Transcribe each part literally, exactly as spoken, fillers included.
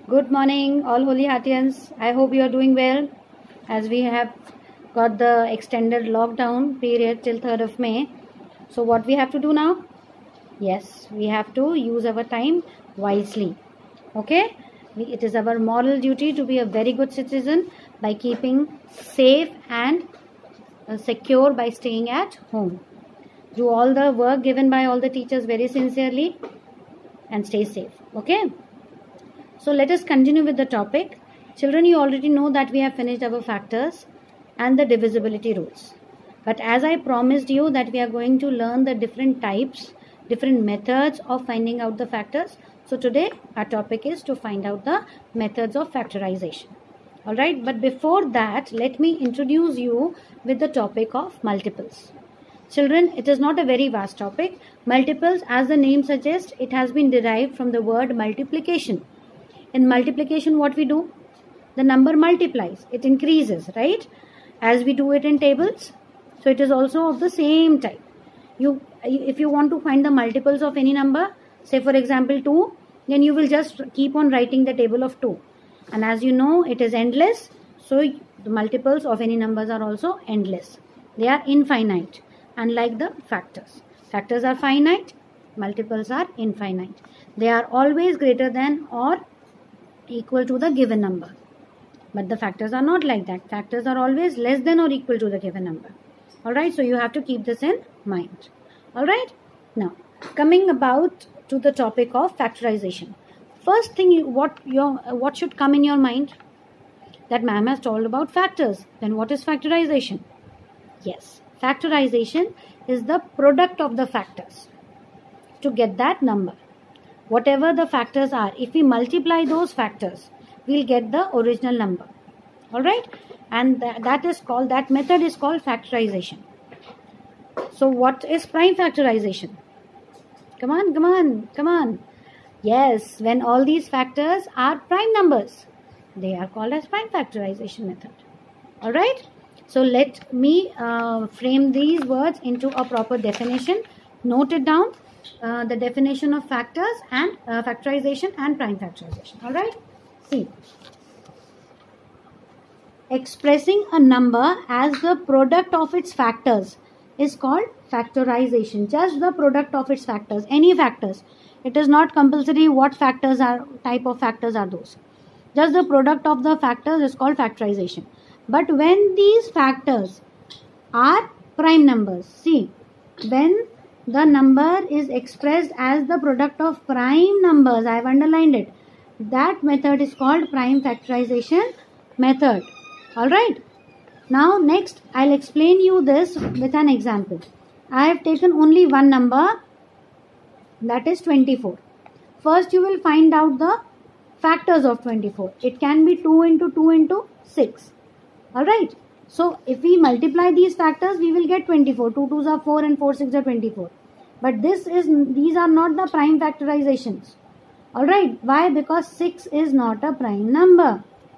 Good morning, all holy heartians. I hope you are doing well as we have got the extended lockdown period till third of May. So, what we have to do now? Yes, we have to use our time wisely. Okay? We, it is our moral duty to be a very good citizen by keeping safe and uh, secure by staying at home. Do all the work given by all the teachers very sincerely and stay safe. Okay? So let us continue with the topic. Children, you already know that we have finished our factors and the divisibility rules. But as I promised you that we are going to learn the different types, different methods of finding out the factors. So today our topic is to find out the methods of factorization. Alright, but before that, let me introduce you with the topic of multiples. Children, it is not a very vast topic. Multiples, as the name suggests, it has been derived from the word multiplication. In multiplication, what we do? The number multiplies. It increases, right? As we do it in tables. So it is also of the same type. You, if you want to find the multiples of any number, say for example two, then you will just keep on writing the table of two. And as you know, it is endless. So the multiples of any numbers are also endless. They are infinite. Unlike the factors. Factors are finite. Multiples are infinite. They are always greater than or equal to the given number. But the factors are not like that. Factors are always less than or equal to the given number. Alright, so you have to keep this in mind. Alright, now coming about to the topic of factorization. First thing, you, what, your, what should come in your mind? That ma'am has told about factors. Then what is factorization? Yes, factorization is the product of the factors to get that number. Whatever the factors are, if we multiply those factors, we'll get the original number. Alright? And th that is called, that method is called factorization. So what is prime factorization? Come on, come on, come on. Yes, when all these factors are prime numbers, they are called as prime factorization method. Alright? So let me uh, frame these words into a proper definition. Note it down. Uh, the definition of factors and uh, factorization and prime factorization. Alright? See. Expressing a number as the product of its factors is called factorization. Just the product of its factors. Any factors. It is not compulsory what factors are, type of factors are those. Just the product of the factors is called factorization. But when these factors are prime numbers, see, when the number is expressed as the product of prime numbers, I have underlined it, that method is called prime factorization method. Alright. Now next, I will explain you this with an example. I have taken only one number, that is twenty-four. First you will find out the factors of twenty-four. It can be two into two into six. Alright. So if we multiply these factors, we will get twenty-four. two twos are four and four six are twenty-four. But this is, these are not the prime factorizations. Alright. Why? Because six is not a prime number.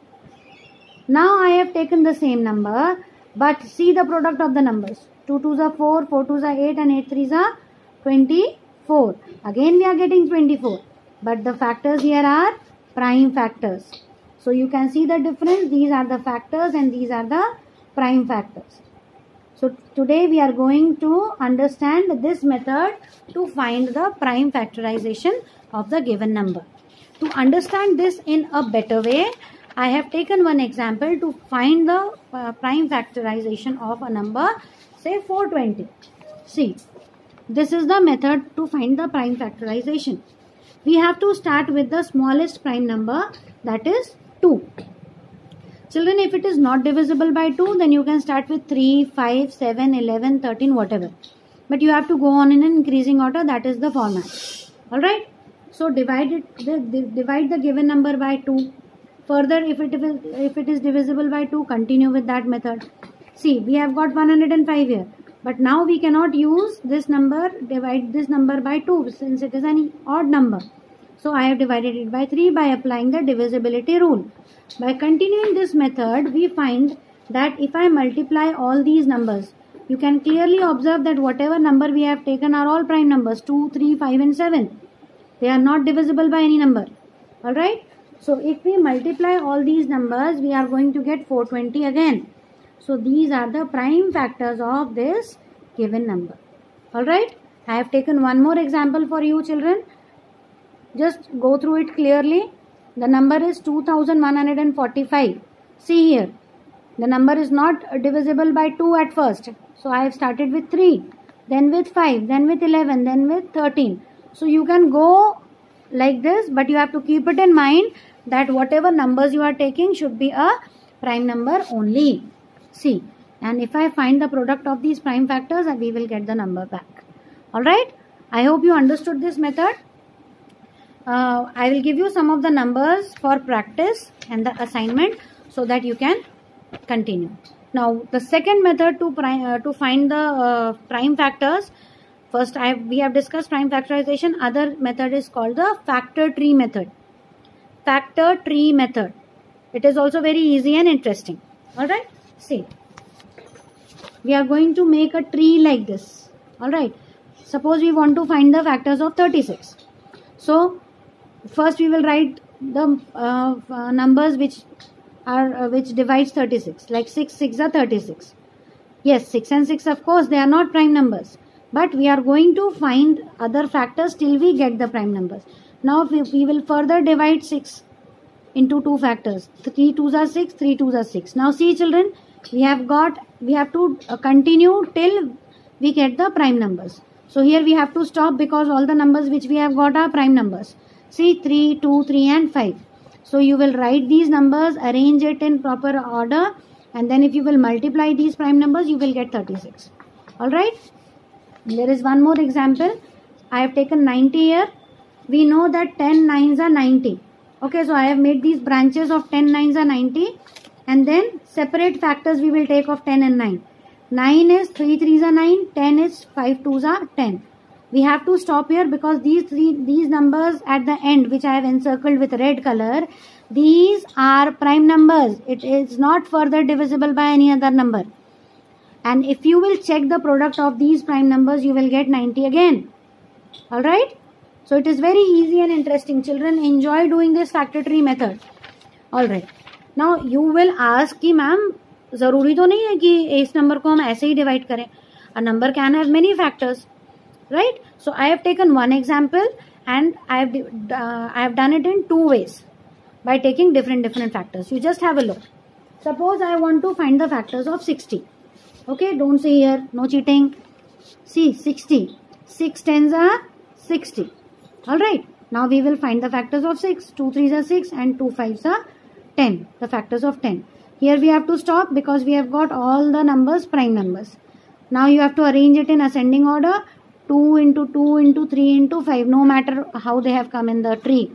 Now I have taken the same number, but see the product of the numbers. two twos are four, four twos are eight and eight threes are twenty-four. Again we are getting twenty-four. But the factors here are prime factors. So you can see the difference. These are the factors and these are the prime factors. So today we are going to understand this method to find the prime factorization of the given number. To understand this in a better way, I have taken one example to find the uh, prime factorization of a number, say four hundred twenty. See, this is the method to find the prime factorization. We have to start with the smallest prime number, that is two. Children, if it is not divisible by two, then you can start with three, five, seven, eleven, thirteen, whatever. But you have to go on in an increasing order, that is the format. Alright? So divide it, divide the given number by two. Further, if it, is, if it is divisible by two, continue with that method. See, we have got one hundred five here. But now we cannot use this number, divide this number by two since it is an odd number. So I have divided it by three by applying the divisibility rule. By continuing this method, we find that if I multiply all these numbers, you can clearly observe that whatever number we have taken are all prime numbers, two, three, five and seven. They are not divisible by any number. Alright. So if we multiply all these numbers, we are going to get four hundred twenty again. So these are the prime factors of this given number. Alright, I have taken one more example for you children. Just go through it clearly. The number is two thousand one hundred forty-five. See here, the number is not divisible by two at first. So I have started with three, then with five, then with eleven, then with thirteen. So you can go like this, but you have to keep it in mind that whatever numbers you are taking should be a prime number only. See, and if I find the product of these prime factors, we will get the number back. Alright, I hope you understood this method. Uh, I will give you some of the numbers for practice and the assignment so that you can continue. Now, the second method to prime, uh, to find the uh, prime factors. First, I have, we have discussed prime factorization. Other method is called the factor tree method. Factor tree method. It is also very easy and interesting. Alright, see. We are going to make a tree like this. Alright. Suppose we want to find the factors of thirty-six. So, first we will write the uh, uh, numbers which are uh, which divides thirty-six. Like six, six are thirty-six. Yes, six and six, of course, they are not prime numbers. But we are going to find other factors till we get the prime numbers. Now we, we will further divide six into two factors. three twos are six, three twos are six. Now see children, we have got, we have to uh, continue till we get the prime numbers. So here we have to stop because all the numbers which we have got are prime numbers. See, three, two, three and five. So you will write these numbers, arrange it in proper order, and then if you will multiply these prime numbers, you will get thirty-six. Alright. There is one more example. I have taken ninety here. We know that ten nines are ninety. Okay, so I have made these branches of ten nines are ninety. And then separate factors we will take of ten and nine. nine is three threes are nine, ten is five twos are ten. We have to stop here because these three these numbers at the end, which I have encircled with red color, these are prime numbers. It is not further divisible by any other number. And if you will check the product of these prime numbers, you will get ninety again. Alright? So it is very easy and interesting. Children, enjoy doing this factor tree method. Alright. Now you will ask कि ma'am जरूरी तो नहीं है कि इस number को हम ऐसे ही डिवाइड करें. A number can have many factors, right? So I have taken one example and I have uh, I have done it in two ways by taking different different factors. You just have a look. Suppose I want to find the factors of sixty. Okay, don't say here, no cheating. See, sixty. six tens are sixty. Alright, now we will find the factors of six. two threes are six and two fives are ten. The factors of ten. Here we have to stop because we have got all the numbers prime numbers. Now you have to arrange it in ascending order. two into two into three into five. No matter how they have come in the tree.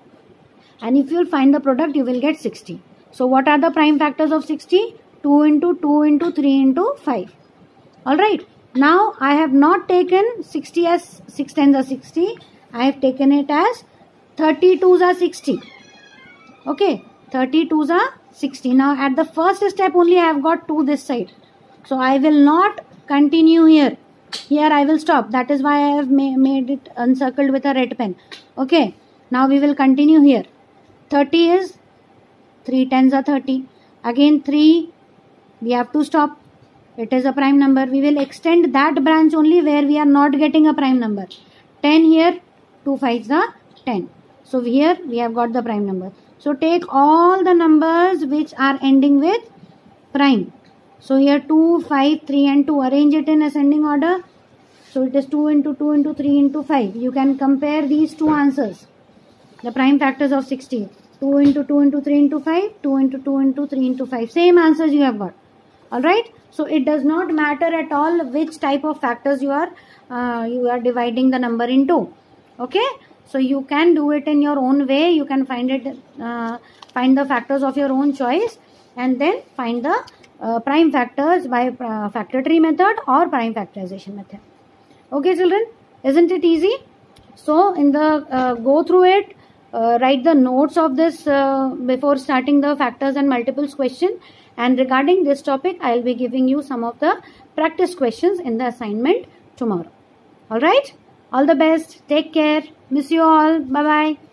And if you will find the product, you will get sixty. So what are the prime factors of sixty? two into two into three into five. Alright. Now I have not taken sixty as six tens are sixty. I have taken it as thirty-twos are sixty. Okay. thirty-twos are sixty. Now at the first step only I have got two this side. So I will not continue here. Here I will stop. That is why I have ma made it encircled with a red pen. Okay. Now we will continue here. thirty is three tens are thirty. Again three. We have to stop. It is a prime number. We will extend that branch only where we are not getting a prime number. ten here. two fives are ten. So here we have got the prime number. So take all the numbers which are ending with prime. So here two, five, three and two. Arrange it in ascending order. So it is two into two into three into five. You can compare these two answers. The prime factors of sixty. two into two into three into five. two into two into three into five. Same answers you have got. Alright. So it does not matter at all which type of factors you are uh, you are dividing the number into. Okay. So you can do it in your own way. You can find it, uh, find the factors of your own choice, and then find the uh, prime factors by uh, factor tree method or prime factorization method. Okay, children, isn't it easy? So in the uh, go through it, uh, write the notes of this uh, before starting the factors and multiples question. And regarding this topic, I will be giving you some of the practice questions in the assignment tomorrow. All right. All the best. Take care. Miss you all. Bye-bye.